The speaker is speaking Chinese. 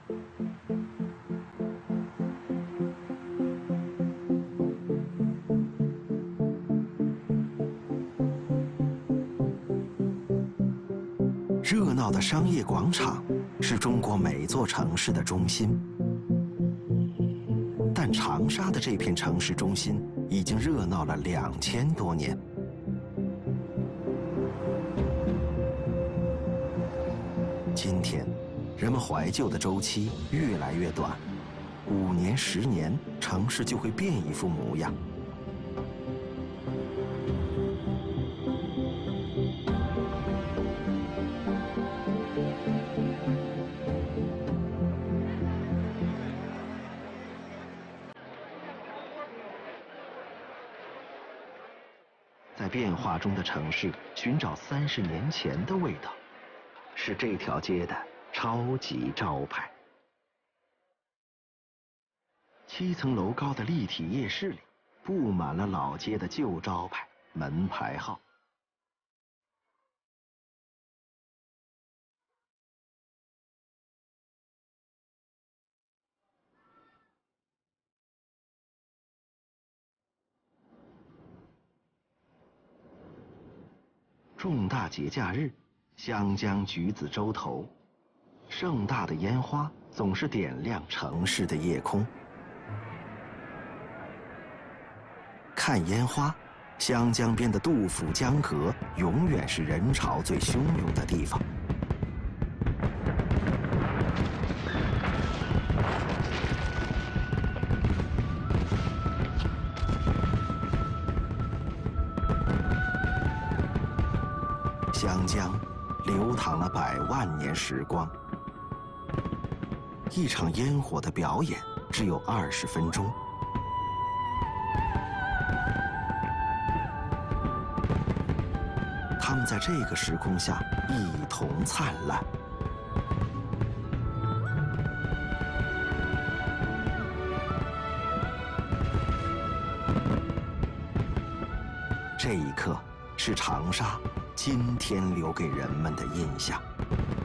热闹的商业广场是中国每座城市的中心，但长沙的这片城市中心已经热闹了2000多年。今天，人们怀旧的周期越来越短，5年、10年，城市就会变一副模样。在变化中的城市寻找30年前的味道，是这条街的超级招牌。7层楼高的立体夜市里，布满了老街的旧招牌、门牌号。重大节假日，湘江橘子洲头，盛大的烟花总是点亮城市的夜空。看烟花，湘江边的杜甫江阁永远是人潮最汹涌的地方。湘江流淌了100万年时光，一场烟火的表演只有20分钟。他们在这个时空下一同灿烂。这一刻是长沙今天留给人们的印象。